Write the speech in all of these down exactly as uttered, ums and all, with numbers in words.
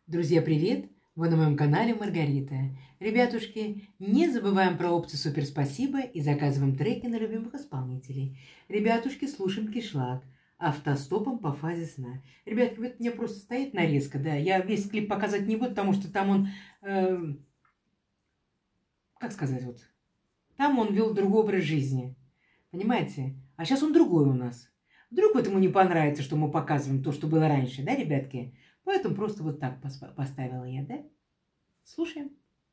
Друзья, привет! Вы на моем канале Маргарита. Ребятушки, не забываем про опцию «Супер спасибо» и заказываем треки на любимых исполнителей. Ребятушки, слушаем кишлак автостопом по фазе сна. Ребятки, вот у меня просто стоит нарезка, да, я весь клип показать не буду, потому что там он, э, как сказать, вот, там он вел другой образ жизни, понимаете? А сейчас он другой у нас. Вдруг вот ему не понравится, что мы показываем то, что было раньше, да, ребятки? Поэтому просто вот так поставила я, да? Слушаем.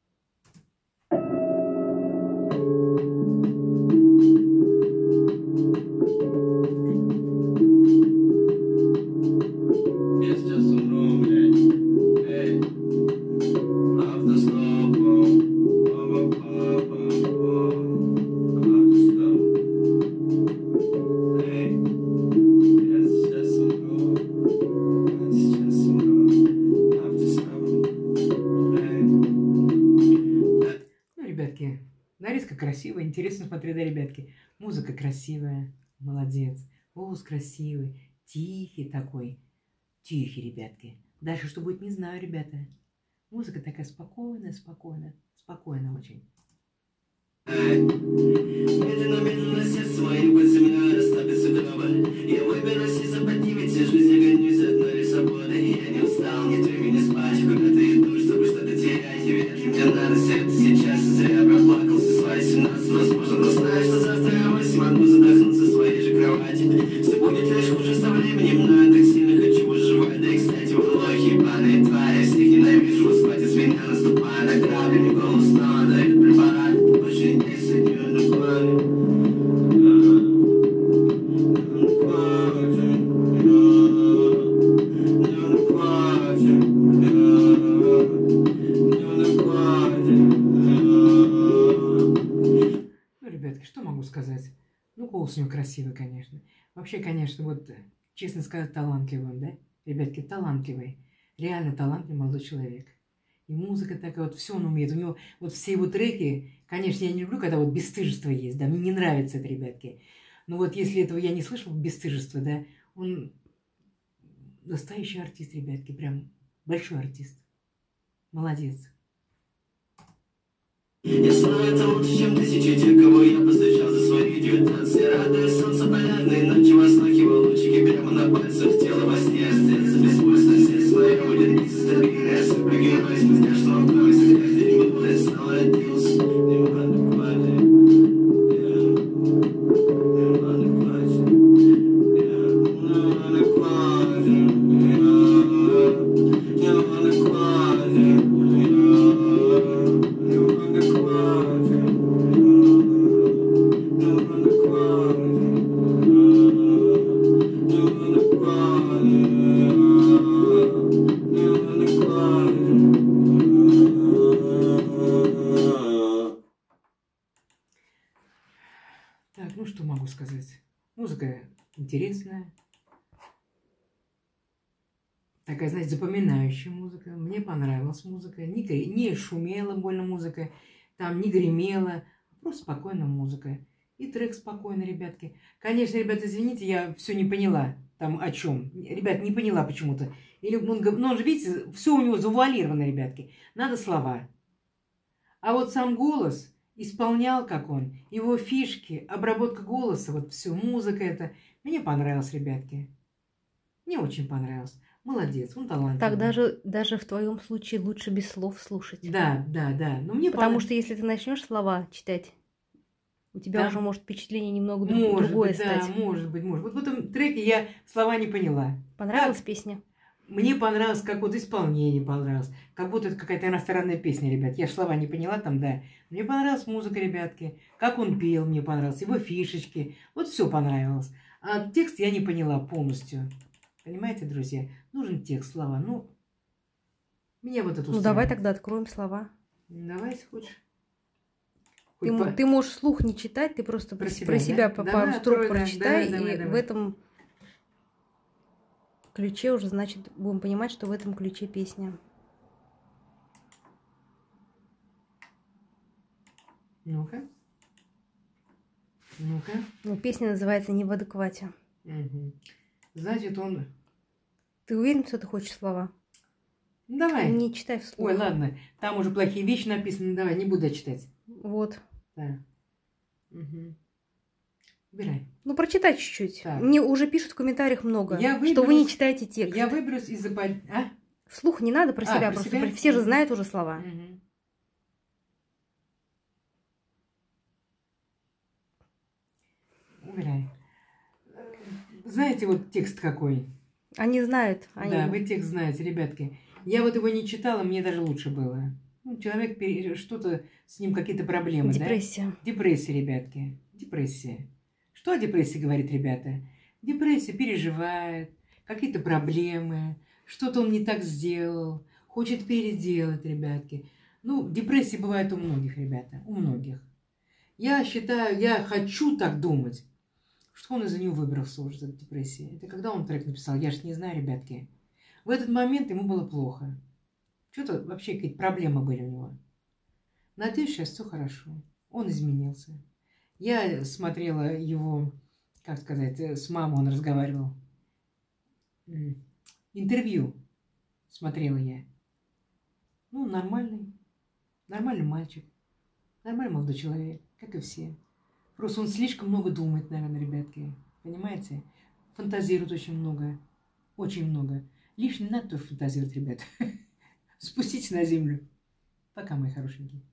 Нарезка красивая, интересно смотреть, да, ребятки. Музыка красивая, молодец. Голос красивый, тихий такой. Тихий, ребятки. Дальше что будет, не знаю, ребята. Музыка такая спокойная, спокойная, спокойная очень. Медленно-медленно сердце мое под землей растопится гроба. Я выберусь из-за поднимется, жизнь гонюсь одной свободой. Я не устал, не ты меня спать, куда-то иду, чтобы что-то терять. И верь, мне надо сердце сейчас, зря проплакался свои семнадцать. Возможно, но знаю, что завтра я восемь могу задохнуться в своей же кровати. Все будет лишь хуже со временем, но я так сильно хочу выживать. Да и, кстати, вы лохи, ебаные твари, всех ненавижу, вас хватит с меня, наступая на грабли, мне голос снова дают препарат. Больше не соединен в главе. Что могу сказать? Ну, голос у него красивый, конечно. Вообще, конечно, вот, честно сказать, талантливый он, да? Ребятки, талантливый. Реально талантливый молодой человек. И музыка такая, вот все он умеет. У него вот все его треки, конечно, я не люблю, когда вот бесстыжество есть, да, мне не нравится это, ребятки. Но вот если этого я не слышал, бесстыжество, да, он настоящий артист, ребятки, прям большой артист. Молодец. Я знаю, это лучше, чем тысячи тех, кого я повстречал за свои девятнадцать. Я радуюсь солнцу полярной ночи, востоки его лучики прямо на пальцах тела во сне. Остается беспульсно, сердце мое будет не стабильное. Супергерой с мультяшного плавайся, каждый день буду я снова родился. Не надо платить, не надо платить, не надо платить, не надо платить. Так, ну что могу сказать? Музыка интересная. Такая, знаете, запоминающая музыка. Мне понравилась музыка. Не, не шумела больно музыка, там не гремела. Просто спокойная музыка. И трек спокойный, ребятки. Конечно, ребят, извините, я все не поняла там о чем. Ребят, не поняла почему-то. Или он, ну, он же, видите, все у него завуалировано, ребятки. Надо слова. А вот сам голос исполнял, как он, его фишки, обработка голоса, вот все, музыка это. Мне понравилось, ребятки. Мне очень понравилось. Молодец, он талантливый. Так даже, даже в твоем случае лучше без слов слушать. Да, да, да. Но мне Потому понрав... что если ты начнешь слова читать, у тебя да. уже может впечатление немного может другое быть, стать. Да, может быть, может. Вот в этом треке я слова не поняла. Понравилась как? песня? Мне понравилось, как вот исполнение понравилось. Как будто это какая-то иностранная песня, ребят. Я слова не поняла там, да. Мне понравилась музыка, ребятки. Как он пел, мне понравилось. Его фишечки. Вот все понравилось. А текст я не поняла полностью. Понимаете, друзья? Нужен текст, слова. Ну, меня вот это устраивает. Ну, давай тогда откроем слова. Давай, если хочешь. Ты, по... ты можешь слух не читать, ты просто про, про себя, про себя да? по давай, пару строк открой, прочитай, да, давай, и давай. в этом ключе уже, значит, будем понимать, что в этом ключе песня. Ну-ка. Ну-ка. Ну, песня называется «Не в адеквате». Угу. Значит, он... Ты уверен, что ты хочешь слова? Ну, давай. Не читай вслух. Ой, ладно. Там уже плохие вещи написаны. Давай, не буду читать. Вот. Да. Угу. Убирай. Ну, прочитай чуть-чуть. Так. Мне уже пишут в комментариях много, Я что вы не выберусь- читаете текст. Я выберусь из-за... под- А? Вслух не надо про А, себя, про просто себя? про- все же Мгм. знают уже слова. Мгм. Убирай. Знаете, вот текст какой? Они знают. Они... Да, вы текст знаете, ребятки. Я вот его не читала, мне даже лучше было. Ну, человек, пере- что-то с ним, какие-то проблемы, Депрессия. да? Депрессия, ребятки. Депрессия. Что о депрессии говорит, ребята? Депрессия переживает, какие-то проблемы, что-то он не так сделал, хочет переделать, ребятки. Ну, депрессии бывает у многих, ребята, у многих. Я считаю, я хочу так думать, что он из-за нее выбрался уже, из депрессии. Это когда он трек написал, я же не знаю, ребятки. В этот момент ему было плохо. Что-то вообще какие-то проблемы были у него. Надеюсь, сейчас все хорошо. Он изменился. Я смотрела его, как сказать, с мамой он разговаривал. М, Интервью смотрела я. Ну, нормальный. Нормальный мальчик. Нормальный молодой человек, как и все. Просто он слишком много думает, наверное, ребятки. Понимаете? Фантазирует очень много. Очень много. Лишь не надо тоже фантазировать, ребят. Спуститесь на землю. Пока, мои хорошенькие.